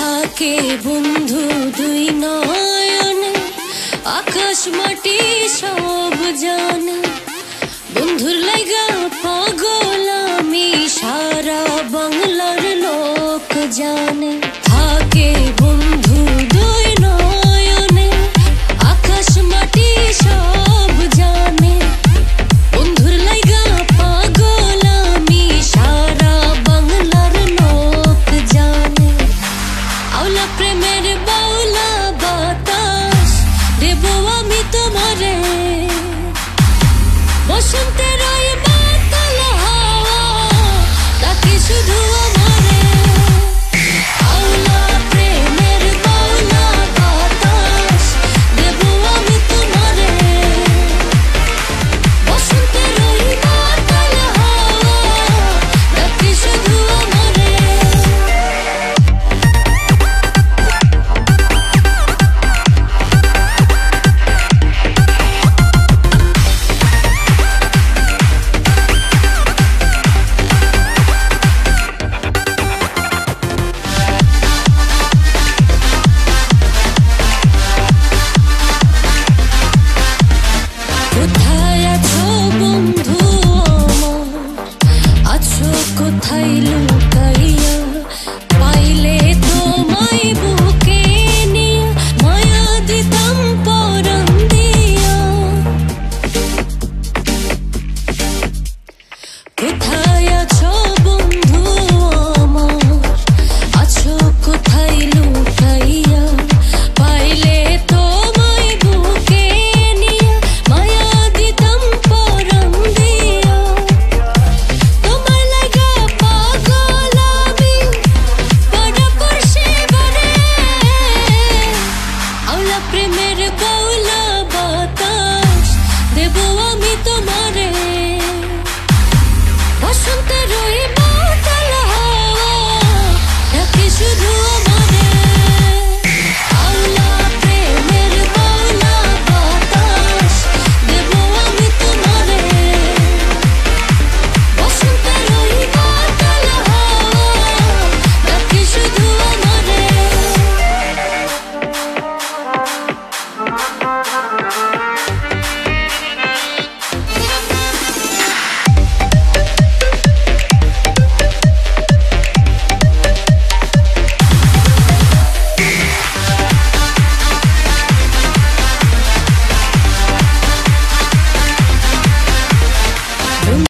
থাকে বন্ধু দুই নয়নে, আকাশ মাটি সব জানে। বন্ধুর লাইগা পাগল আমি, সারা বাংলার লোক জানে। থাকে বন্ধু দুই নয়নে, আকাশ মাটি সব জানে। বন্ধুর লাইগা পাগল আমি, সারা বাংলার লোক জানে। আওলা প্রেমের